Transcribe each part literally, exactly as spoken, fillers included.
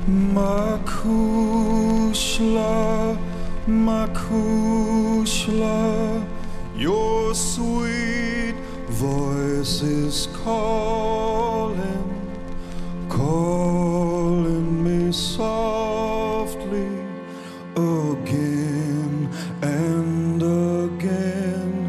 Macushla, Macushla, your sweet voice is calling, calling me softly again and again.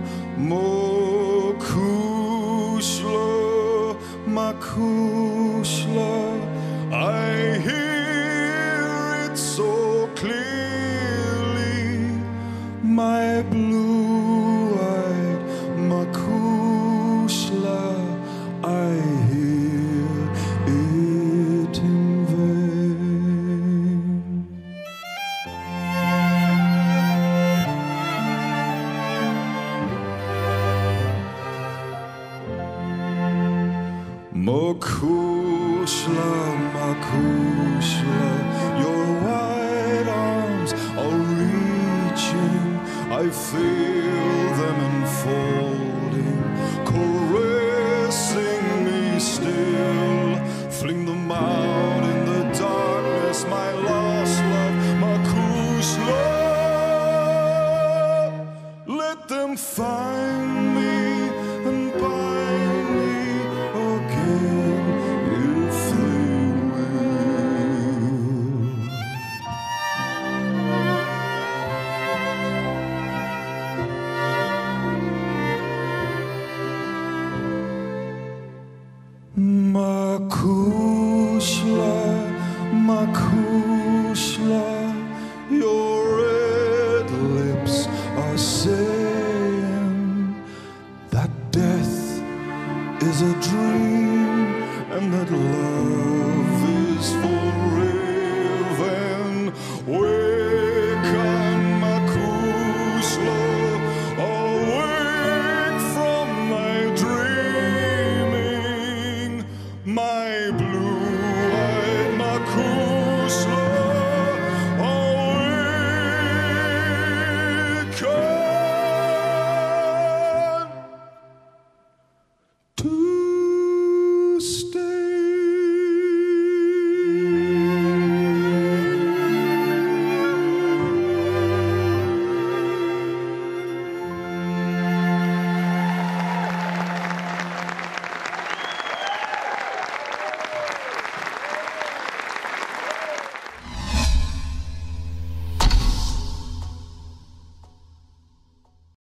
Macushla, Macushla, I hear it so clearly, my blue-eyed Macushla, I hear it in vain. Macushla, Macushla, your white arms are reaching, I feel them enfolding, caressing me still. Fling them out in the darkness, my lost love, Macushla. Let them find me and bind me again if they will. Macushla, Macushla, your red lips are saying that death is a dream and that love is for